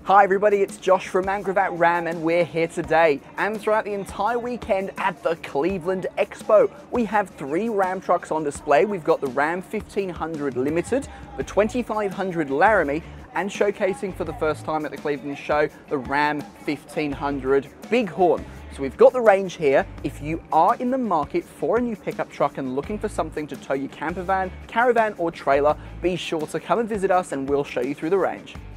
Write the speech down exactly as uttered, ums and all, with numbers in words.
Hi everybody, it's Josh from Gravatt Ram and we're here today and throughout the entire weekend at the Cleveland Expo. We have three Ram trucks on display. We've got the Ram fifteen hundred Limited, the twenty-five hundred Laramie, and showcasing for the first time at the Cleveland show, the Ram fifteen hundred Bighorn. So we've got the range here. If you are in the market for a new pickup truck and looking for something to tow your camper van, caravan or trailer, be sure to come and visit us and we'll show you through the range.